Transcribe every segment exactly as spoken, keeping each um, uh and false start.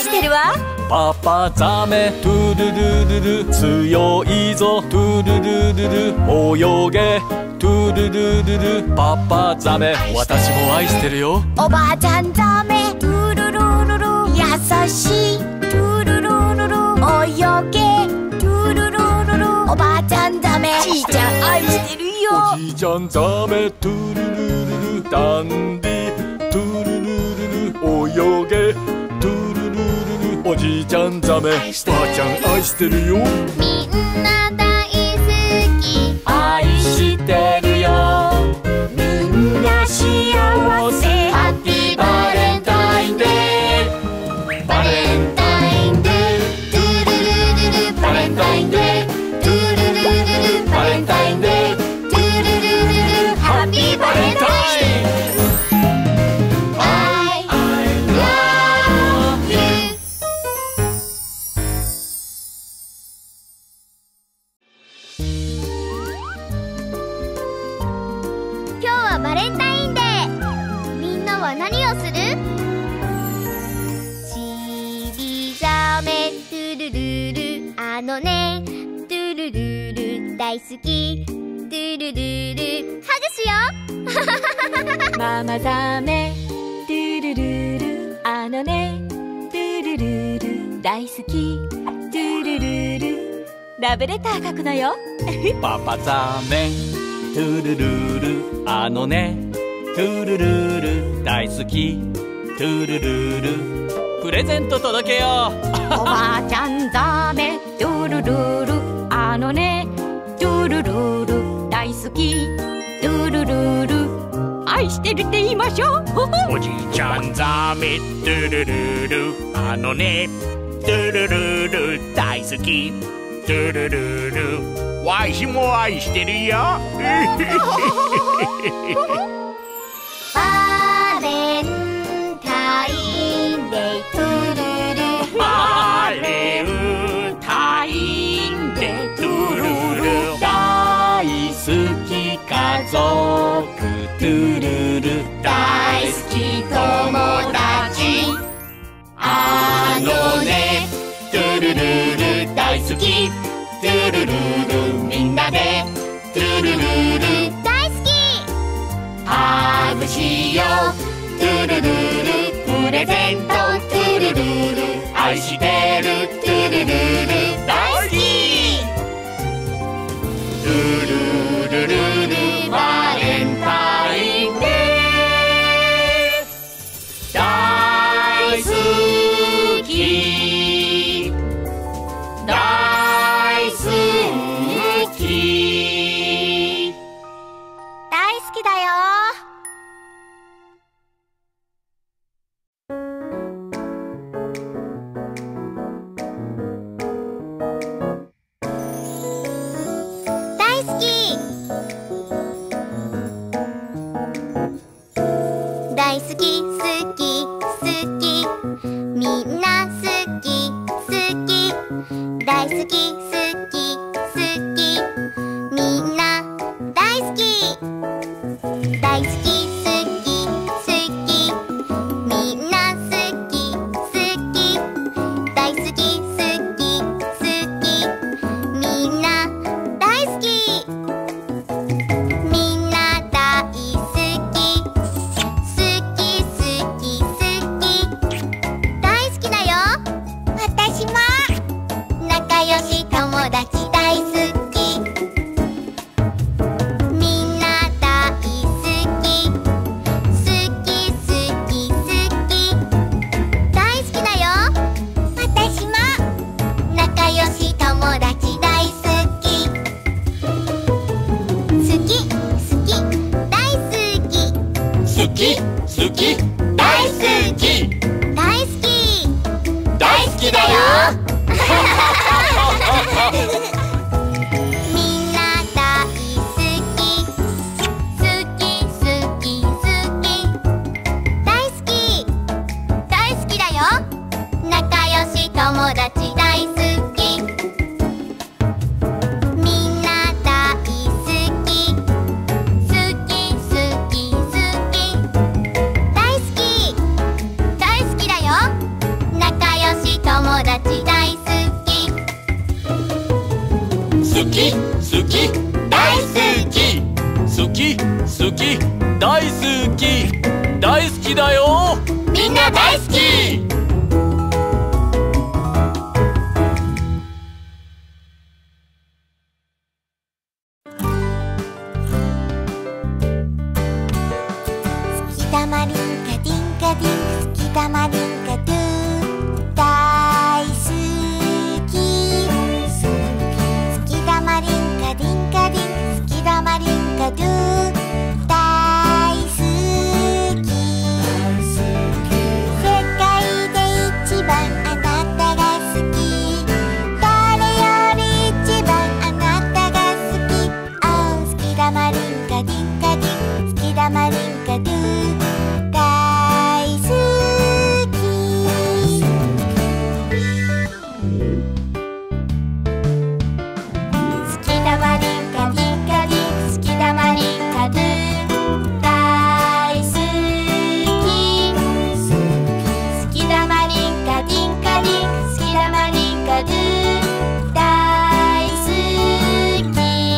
してるわ。 パパザメトゥルルルル強いぞトゥルルルル泳げトゥルルルルパパザメ私も愛してるよ。 おばあちゃんザメトゥルルルル優しいトゥルルルル泳げトゥルルルルおばあちゃんザメじいちゃん愛してるよ。 おじいちゃんザメトゥルルルルダンディトゥルルルル泳げトゥルルルルおじいちゃんザメばあちゃん愛してるよ。 みんな大好き愛してるよ。 みんな幸せハッピーバレンタインデーバレンタインデートゥルルルルバレンタインデートゥルルルルバレンタインデートゥルルルルハッピーバレンタインバレンタインデー。みんなは何をする？ちりざめトゥルルルあのねトゥルルル大好きトゥルルルハグしようママザメトゥルルルあのねトゥルルル大好きトゥルルルラブレター書くのよパパザメトゥルルルあのねトゥルルル大好きトゥルルルプレゼント届けようおばあちゃんザメトゥルルルあのねトゥルルル大好きトゥルルル愛してるって言いましょうおじいちゃんザメトゥルルルあのねトゥルルル大好きトゥルルルわしも愛してるよバレンタインデートゥルルバレンタインデートゥルル大好き家族トゥルル大好き友達あのねトゥルルル大好きトゥルルルみんなでトゥルルル大好きハグしようトゥルルルプレゼントトゥルルル愛してるトゥルルル大好きトゥルルルルバレンタインデー大好き大好き大好きだよ大好き大好き好き好きみんな好き好き大好き好き好きみんな大好き大好き好き好きみんな好き好き大好き好き好きみんな大好きみんな大好き好き好き好き大好きだよ私も仲良し友達大好きみんな大好き好き好き好き大好きだよ私も仲良し友達大好き好き好き大好き好き好き大好き大好き大好きだよみんな大好き好き好き好き大好き大好きだよ仲良し友達大好きみんな大好き好き好き好き大好好き大好きだよ。 みんな大好き。 好きだまりんかディンカディン、好きだまりんかドゥ、大好き。好きだまりんかディンカディン、好きだまりんかドゥ、大好き。世界で一番あなたが好き、誰より一番あなたが好き。あー好きだまりんかディンカディン、好きだまりんかドゥ、大好き。好きだまりんかディンカディン、好きだまりんかドゥ、大好き。好きだまりんかディンカディン、好きだまりんかドゥ、大好き。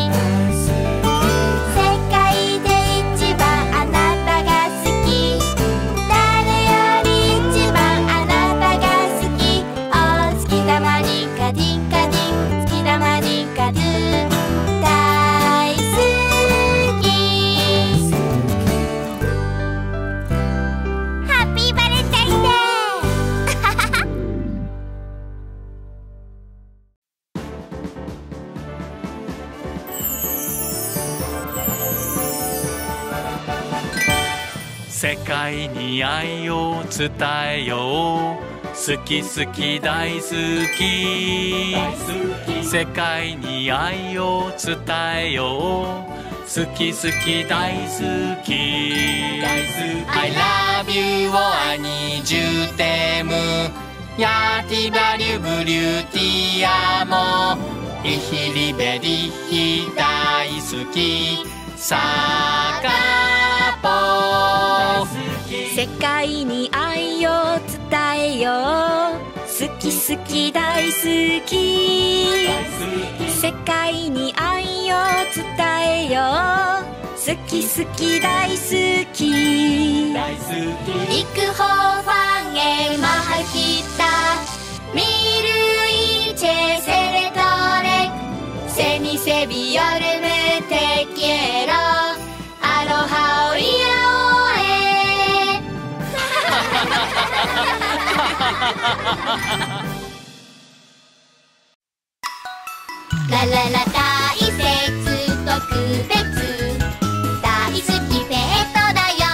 世界で一番あなたが好き、誰より一番あなたが好き。あー好きだまりんかディンカディン、好きだまりんかドゥ、大好き。ハッピーバレンタインデー。 世界に愛を伝えよう。好き好き大好き。世界に愛を伝えよう。好き好き大好き。I love you をアニジュテム。ヤティバリュブリュティアモ。イヒリベリヒ大好き。サカポ。 世界に愛を伝えよう。好き好き大好き。世界に愛を伝えよう。好き好き大好き。 イクホファンエマハキタミルイチェセレトレセニセビヨルムテキエロアロハオイヤオエラララ大切特別大好きペットだよ。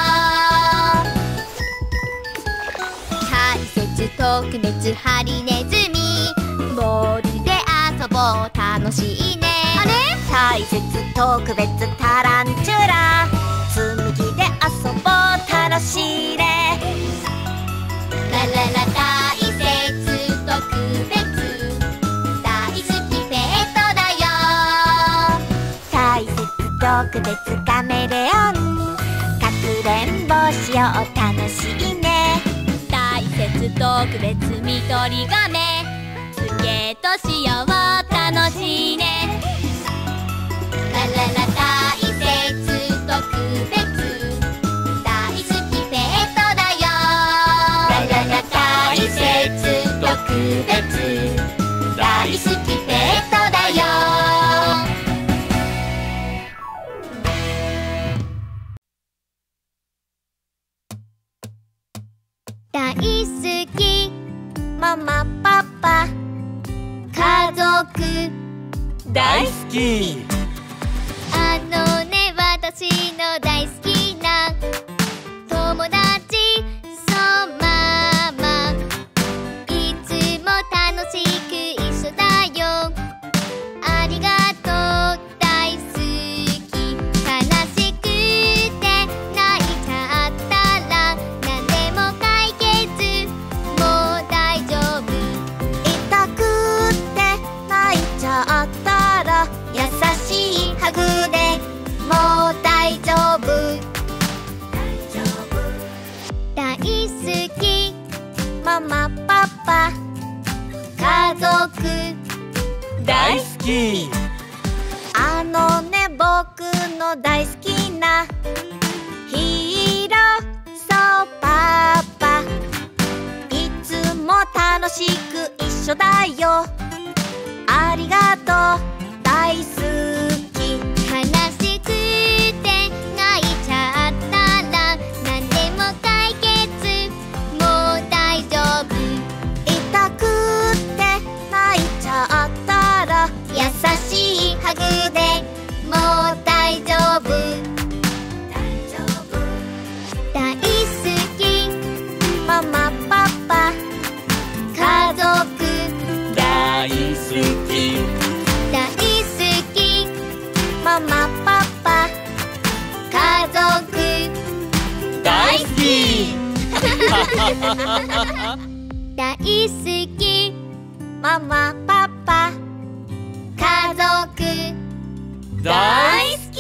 大切特別ハリネズミボールで遊ぼう楽しいね。あれ大切特別タランチュラ積み木で遊ぼう楽しいね。 ラララ大切特別大好きペットだよ。 大切特別カメレオンかくれんぼしよう楽しいね。 大切特別緑ガメスケートしよう楽しいね。ラララ大切特別大好きペットだよ。ラララ大切特別大好きペットだよ。大好きママパパ家族大好き。 あのね私の大好きな友達そうママいつも楽しく一緒だよ。ありがとう大好き。悲しくて泣いちゃったら何でも解決もう大丈夫。 痛くって泣いちゃったら優しいハグでもう大丈夫。 大好きママパパ家族大好き。 あのね僕の大好きなヒしく一緒だよ。ありがとう大好き。 悲しくて泣いちゃったら何でも解決、もう大丈夫。 痛くって泣いちゃったら優しいハグでもう大丈夫。 大丈夫。 大好きママパパ家族大好き大好きママパパ家族大好き大好きママパパ家族大好き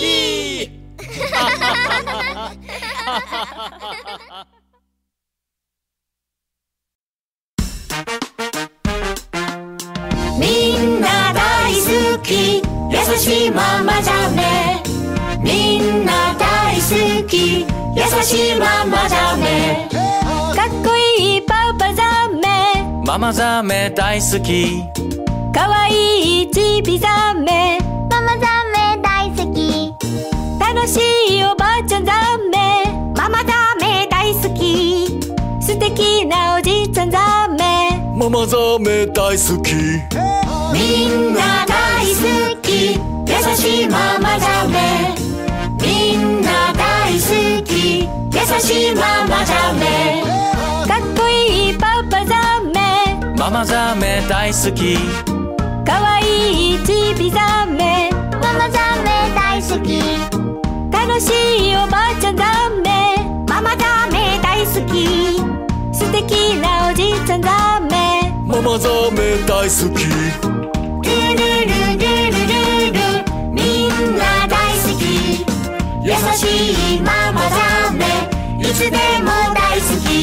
みんな大好き優しいママザメ。みんな大好き優しいママザメ。 かっこいいパパザメ。 ママザメ大好き。 かわいいチビザメ。 ママザメ大好き。 楽しいおばあちゃんザメ。ママザメ大好き。素敵なおじいちゃんザメ。 ママザメ大好き。 みんな大好き優しいママザメ。みんな大好き優しいママザメ。 かっこいいパパザメ。 ママザメ大好き。 かわいいチビザメ。 ママザメ大好き。 楽しいおばあちゃんザメ。ママザメ大好き。素敵なおじいちゃんザメ。 ママザメ大好き。 ルルルルルルルみんな大好き優しいママザメ。いつでも大好き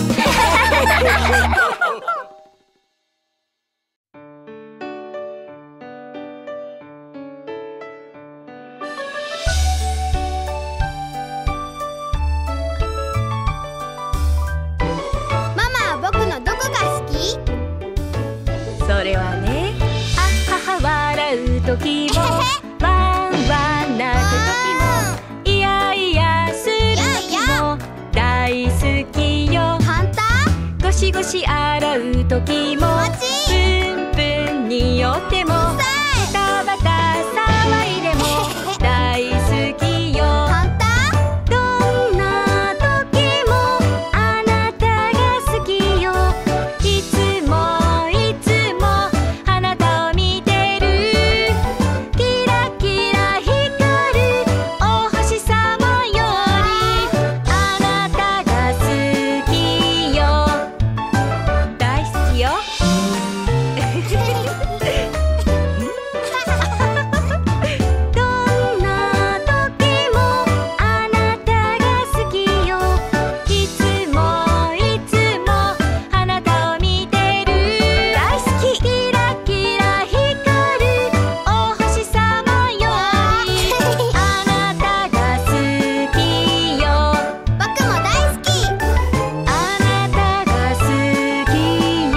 ママは僕のどこが好き？ それはね、あはは笑う時もワンワン泣く時もイヤイヤする時も大好きよ。 本当？ ゴシゴシ洗う時も気持ちいい。 プンプンにおってもバタバタ騒いでも大好きよ。 本当？ どんな時もあなたが好きよ。いつもいつもあなたを見てる。キラキラ光るお星様よりあなたが好きよ。大好きよ。どんな時もあなたが好きよ。いつもいつもあなたを見てる。大好き。キラキラ光るお星様よりあなたが好きよ。 僕も大好き。 あなたが好きよ。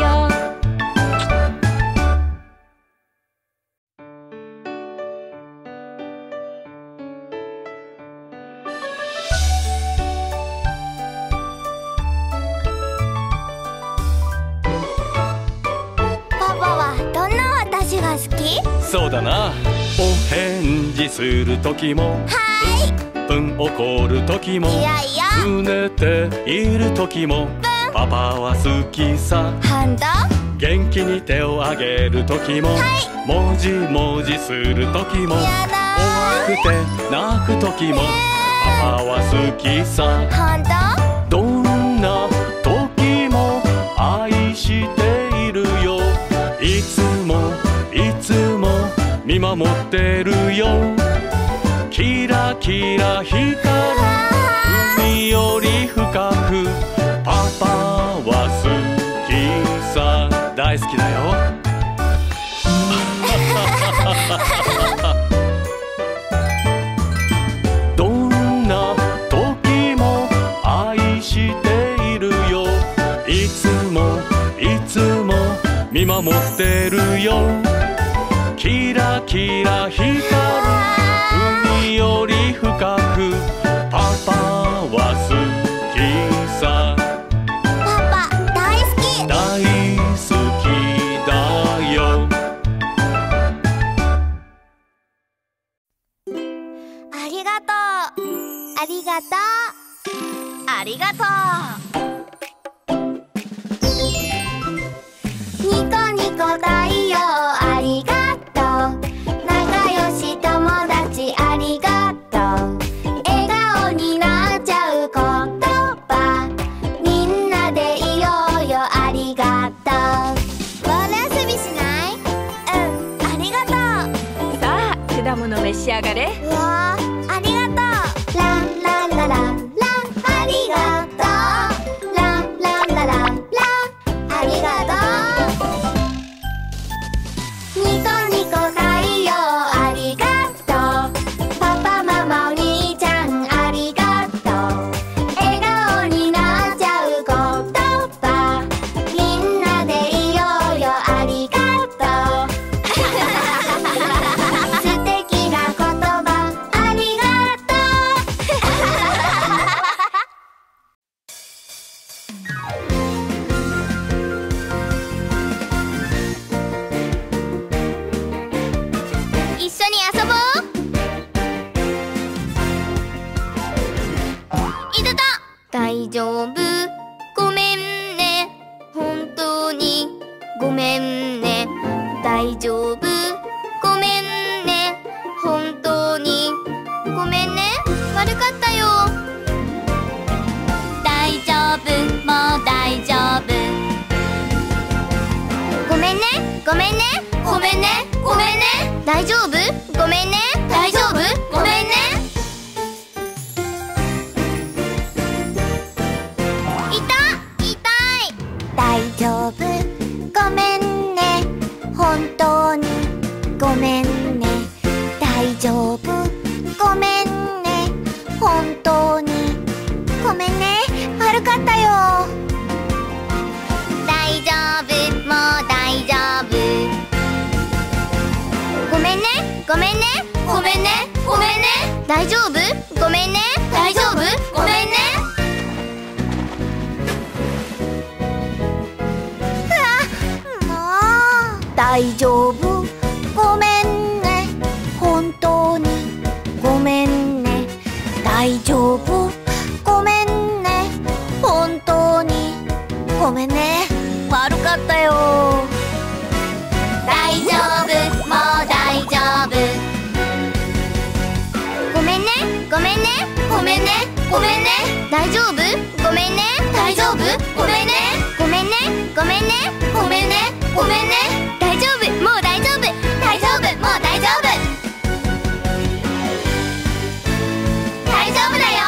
パパはどんな私が好き？ そうだな。お返事する時もはプン怒る時もーい。いやいや。 拗ねている時もパパは好きさ。 本当？ 元気に手をあげる時ももじもじする時もやだ怖くて泣く時もパパは好きさ。 本当？ どんな時も愛しているよ。いつもいつも見守ってるよ。キラキラ光る海より深くパパは好きさ。大好きだよ。どんな時も愛しているよ。いつもいつも見守ってるよ。キラキラ光る海より深く、パパは好きさ。 パパ大好き。 大好きだよ。 ありがとう。ありがとう。ありがとう。ニコニコ太陽ありがとう。仲良し友達ありがとう。笑顔になっちゃう言葉、みんなでいようよありがとう。ボール遊びしない？うん、ありがとう。 さあ果物召し上がれ。 うわー、ありがとう。ランランラランラン、ありがとう。ランランラランラン、ありがとう。ニコニコ太陽ありがとう。パパママお兄ちゃんありがとう。笑顔になっちゃう言葉、みんなでいようよありがとう。素敵な言葉ありがとう。一緒に遊ぼう。いたた。大丈夫、ごめんね。本当にごめんね。大丈夫、ごめんね。本当にごめんね。悪かったよ。大丈夫、もう大丈夫。ごめんね、ごめんね、ごめんね、ごめんね。大丈夫、ごめんね。大丈夫、ごめんね。いた、痛い。大丈夫、ごめんね。本当にごめんね。大丈夫、ごめんね。本当にごめんね。悪かったよ。大丈夫、もう大丈夫。ごめんね、ごめんね、ごめんね、ごめんね。大丈夫、ごめんね。大丈夫、ごめんね。うわ、もう。大丈夫、ごめんね。本当にごめんね。大丈夫、ごめんね。本当にごめんね。悪かったよ。大丈夫、もう大丈夫。ごめんね、ごめんね、ごめんね、ごめんね。大丈夫、ごめんね。大丈夫、ごめんね。ごめんね、ごめんね、ごめんね、ごめんね。大丈夫、もう大丈夫。大丈夫、もう大丈夫。大丈夫だよ。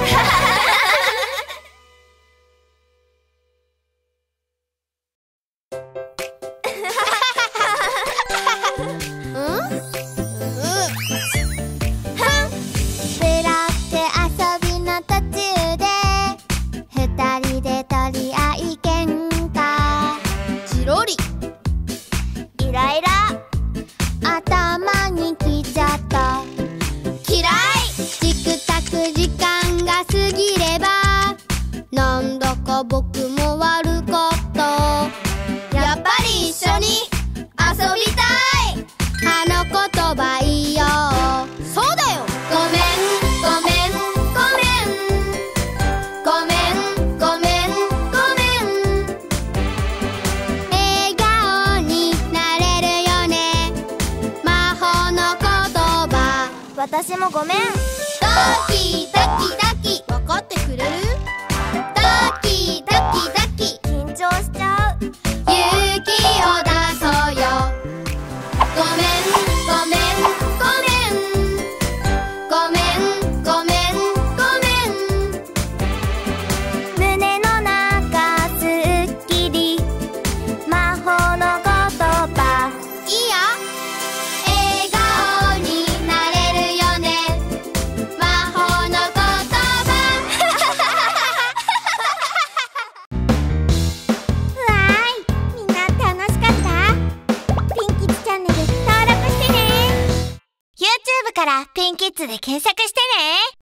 ブラって遊びの途中で二人で取り合い喧嘩。チロリイライラ頭にきちゃった。嫌い。チクタク時間が過ぎればなんだか僕も悪かった。やっぱり一緒に遊びたい。あの言葉いいよ。そうだよ。ごめんごめんごめんごめんごめんごめん。笑顔になれるよね。魔法の言葉。私もごめん。ドキドキドキ。分かってくれる？ドキドキドキ。緊張しちゃう。勇気を出そうよ。ごめんごめんごめんごめんごめんごめん。胸の中すっきり。魔法の言葉。いいよ。笑顔になれるよね。魔法の言葉。 からピンキッズで検索してね。